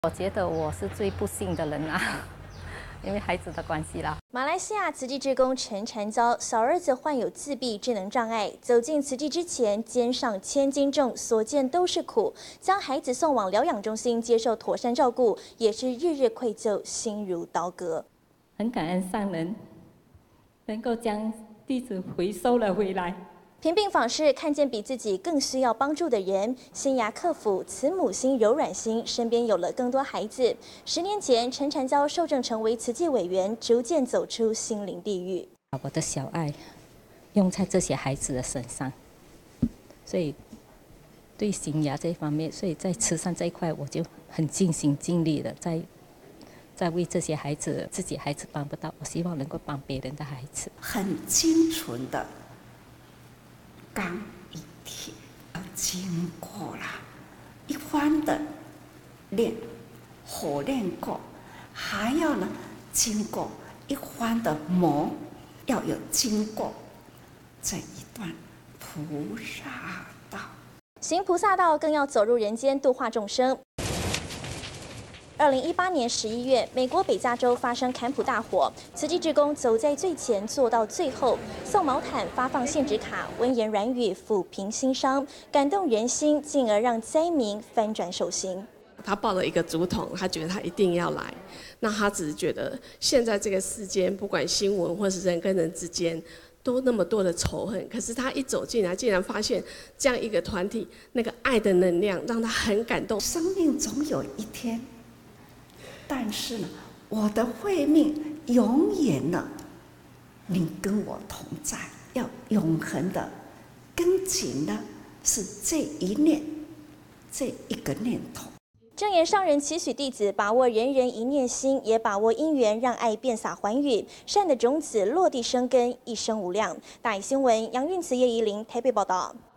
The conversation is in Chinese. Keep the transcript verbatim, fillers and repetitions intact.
我觉得我是最不幸的人啊，因为孩子的关系啦。 马来西亚慈济志工陈禅昭小儿子患有自闭智能障碍，走进慈济之前，肩上千斤重，所见都是苦。将孩子送往疗养中心接受妥善照顾，也是日日愧疚，心如刀割。 很感恩上人能够将弟子回收了回来。 平病访视，看见比自己更需要帮助的人，心牙克服，慈母心、柔软心，身边有了更多孩子。十年前，陈禅昭受证成为慈济委员，逐渐走出心灵地狱。 把我的小爱用在这些孩子的身上，所以对心牙这方面，所以在慈善这一块，我就很尽心尽力的在在为这些孩子，自己孩子帮不到，我希望能够帮别人的孩子， 很精纯的。 钢与铁要经过了一番的练，火炼过，还要呢经过一番的磨，要有经过这一段菩萨道。 行菩萨道，更要走入人间度化众生。 二零一八年十一月，美国北加州发生坎普大火，慈济志工走在最前，做到最后，送毛毯、发放现纸卡，温言软语抚平心伤，感动人心，进而让灾民翻转手心。 他抱了一个竹筒，他觉得他一定要来。那他只是觉得现在这个世间，不管新闻或是人跟人之间，都那么多的仇恨。可是他一走进来，竟然发现这样一个团体，那个爱的能量，让他很感动。 生命总有一天。 但是呢，我的慧命永远呢，你跟我同在，要永恒的跟紧的是这一念，这一个念头。 正言上人期许弟子把握人人一念心，也把握因缘，让爱遍洒寰宇，善的种子落地生根，一生无量。大爱新闻杨韵慈、叶怡玲台北报道。